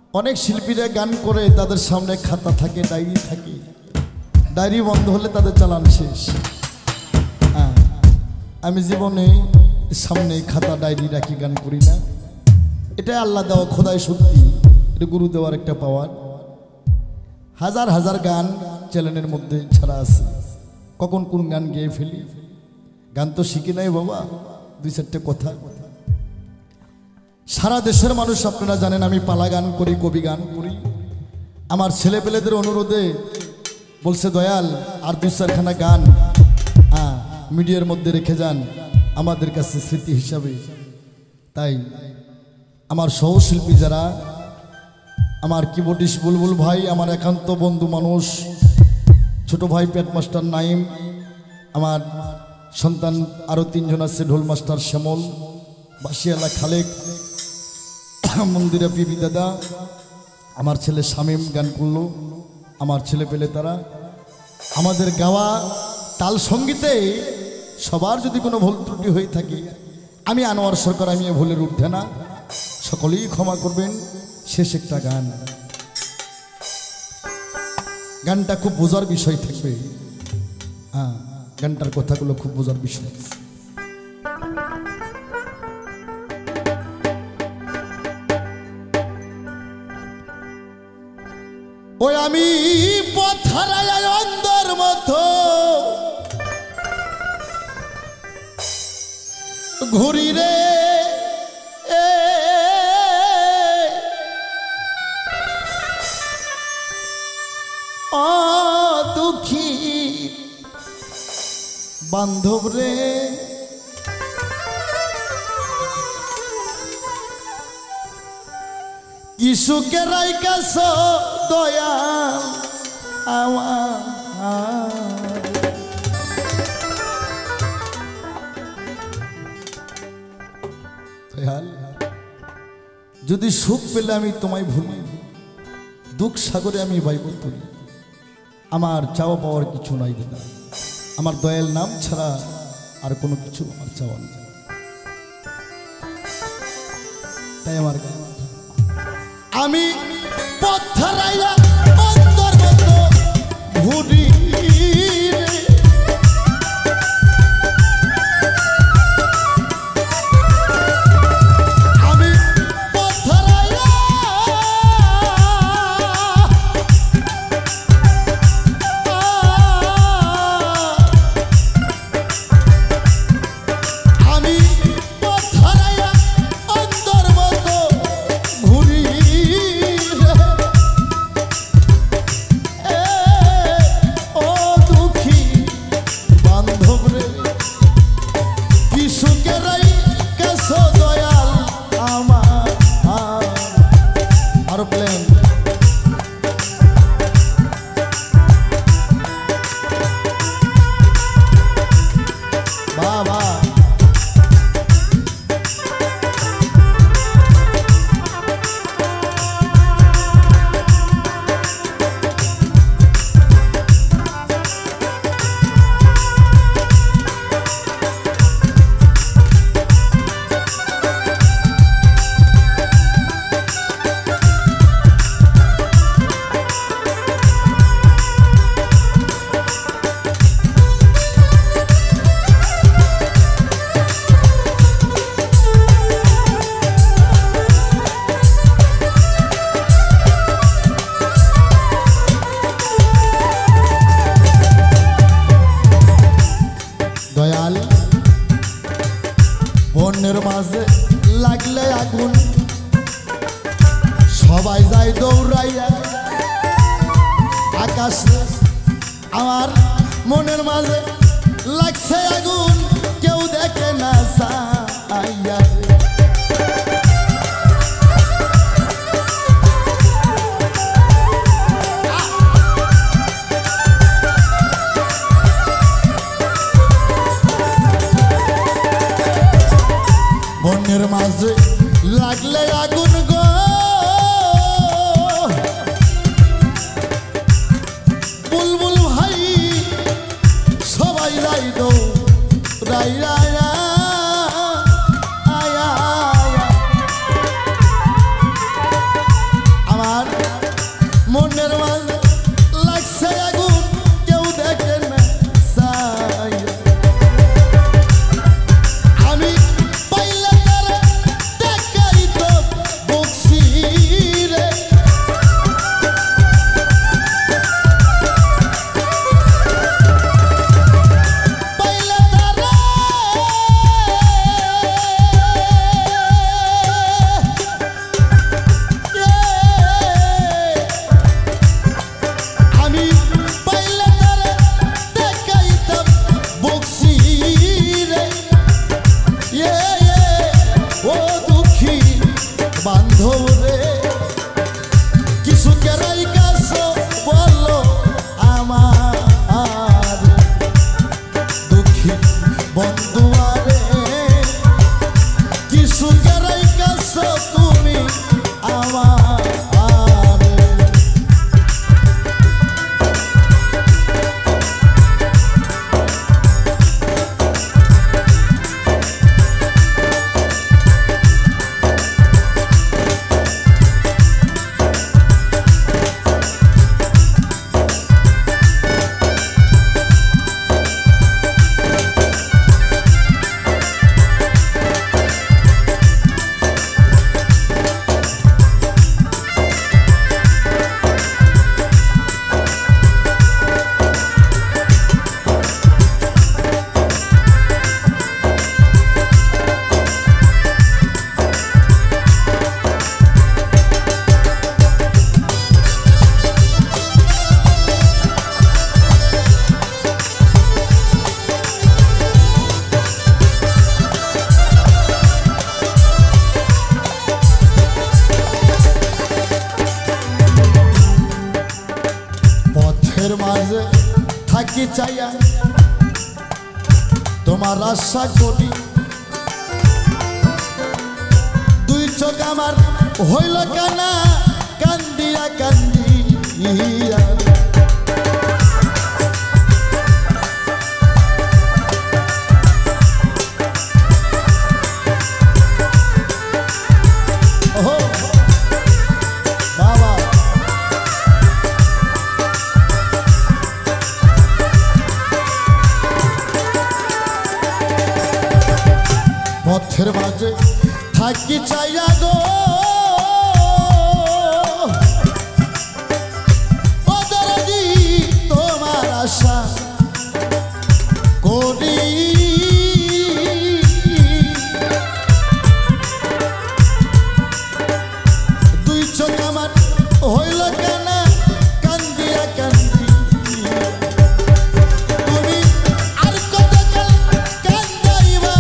অনেক শিল্পীরা গান করে তাদের সামনে খাতা থাকে, ডায়েরি থাকে, ডায়েরি বন্ধ হলে তাদের চালান শেষ। আমি জীবনে সামনে খাতা ডায়েরি রাখি, গান করি না। এটাই আল্লাহ দেওয়া, খোদাই সত্যি, এটা গুরু দেওয়ার একটা পাওয়ার। হাজার হাজার গান চ্যানেলের মধ্যে ছাড়া আছে, কখন কোন গান গেয়ে ফেলি। গান তো শিখি নাই বাবা, দুই চারটে কথা। সারা দেশের মানুষ আপনারা জানেন আমি পালা গান করি, কবি গান করি। আমার ছেলেপেলেদের অনুরোধে বলছে দয়াল আর দু চারখানা গান মিডিয়ার মধ্যে রেখে যান আমাদের কাছে স্মৃতি হিসাবে। তাই আমার সহশিল্পী যারা, আমার কিবোর্ডিস্ট বুলবুল ভাই, আমার একান্ত বন্ধু মানুষ, ছোট ভাই পেট মাস্টার নাইম, আমার সন্তান আরও তিনজন আছে, ঢোল মাস্টার শ্যামল, বাসিয়ালা খালেক, মন্দিরা পিবি দাদা, আমার ছেলে শামীম গান করলো, আমার ছেলে পেলে তারা। আমাদের গাওয়া তাল সঙ্গীতে সবার যদি কোনো ভুল ত্রুটি হয়ে থাকে, আমি আনোয়ার সরকার, আমি ভুলের ঊর্ধ্বে না, সকলেই ক্ষমা করবেন। শেষ একটা গান, গানটা খুব বোঝার বিষয় থাকবে। গানটার কথাগুলো খুব বোঝার বিষয়। ওই আমি পথ হারাই অন্ধের মতো ঘুরি রে, দুঃখী বান্ধব রে, কি সুখে রাইকাছ দয়াল আমার। যদি সুখ পেলে আমি তোমায় ভুলি, দুঃখ সাগরে আমি বাইব তুলি। আমার চাওয়া পাওয়ার কিছু নাই দাদা, আমার দয়াল নাম ছাড়া আর কোনো কিছু আমার চাওয়া নেই। তাই আমার আমি পথ হারাইয়া অন্ধের মতো ঘুরি রে, আমি পথ হারাইয়া আমি পথ হারাইয়া অন্ধের মতো ঘুরি রে, ও দুঃখী বান্ধব রে, কি সুখে রাইকাছ দয়াল আমার। আরো প্লেন বাবা, দয়াল বনের মাঝে লাগলে আগুন, সবাই যায় দৌড়াইয়া আকাশে। আমার মনের মাঝে লাগছে আগুন, কেউ দেখে না চাইয়া। বনের মাঝে লাগলে আগুন গো, বুলবুল ভাই সবাই যাই রে কিছু কেরাই কাছো বললো আমার দুঃখী বন্ধুয়ারে কিছু কেরাই কাছো তুমি আমার মাঝে থাকি চাইয়া তোমার আশা করি দুই চোখ আমার হইল কানা কান্দিয়া কান্দিয়া পথের মাঝে থাকি চাইয়া গো ওদরদি তোমার আশা করি দুই চোখ আমার হইল কানা কান্দিয়া কান্দিয়া তুমি আর কত কান্দাইবা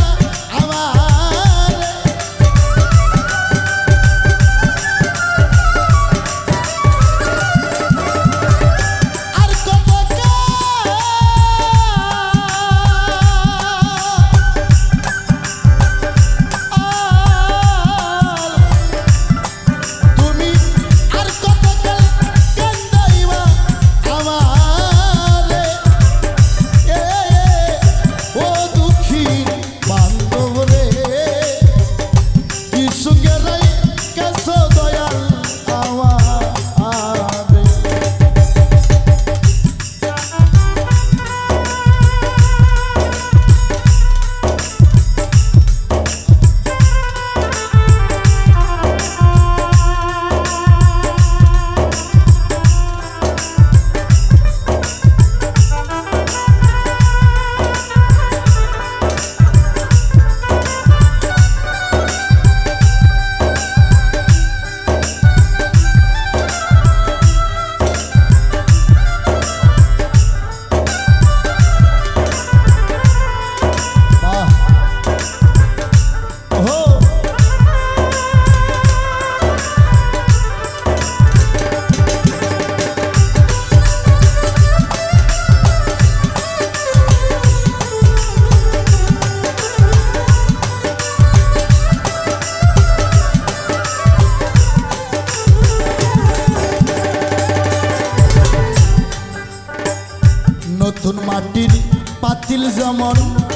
নতুন মাটির পাতিল যেমন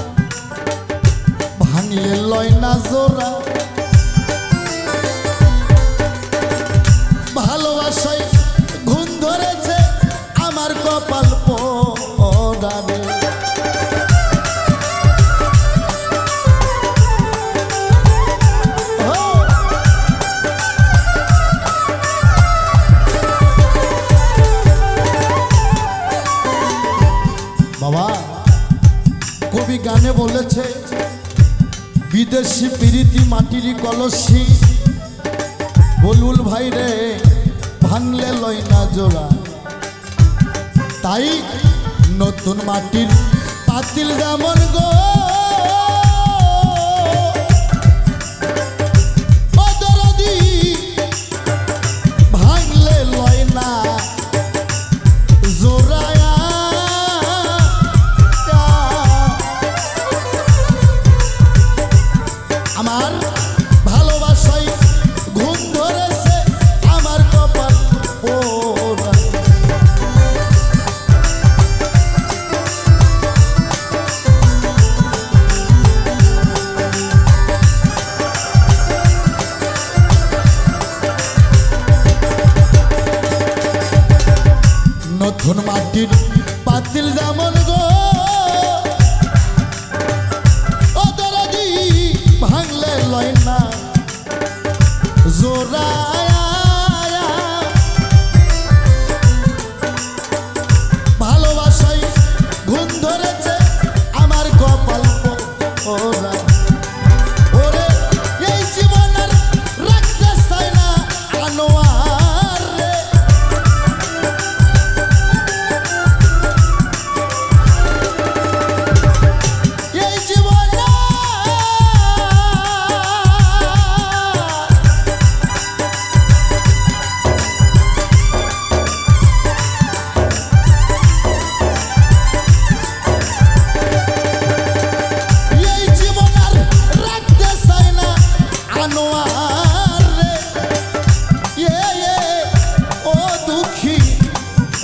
ভাঙিয়ে লয় না জোড়া ভালোবাসায় ঘুম ধরেছে আমার কপাল পোড়াবে বাবা কবি গানে বলেছে বিদেশি প্রীতি মাটির কলসি বুলবুল ভাই রে ভাঙলে লয় না জোড়া তাই নতুন মাটির পাতিল যেমন গো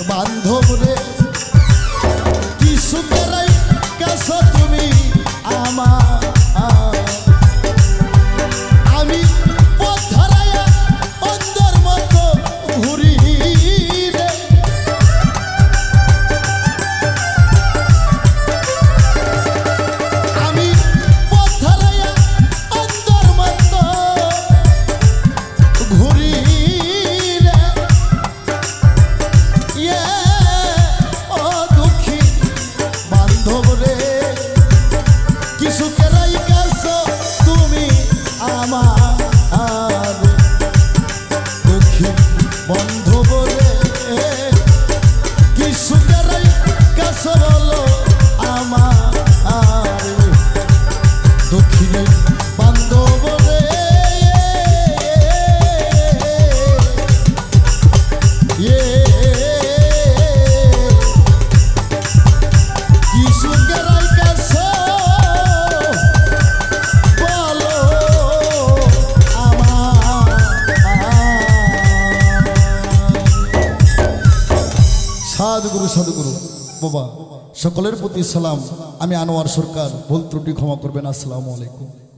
বান্ধব রে কি সুন্দরাই কাছো তুমি আমার আমি পথ হারায়া অন্ধের মতো ঘুরি রে আমি পথ হারায়া অন্ধের মতো ঘুরি রে ও দুঃখী বান্ধব রে কি সুখেরাই কাছো তুমি আমার দুঃখী বান্ধব রে কি সুখেরাই কাছো বলো আমার দুঃখী বান্ধব রে কি সুখেরাই কাছো বলো আমার সাধুগুরু বাবা সকলের প্রতি সালাম। আমি আনোয়ার সরকার, ভুল ত্রুটি ক্ষমা করবেন। আসসালামু আলাইকুম।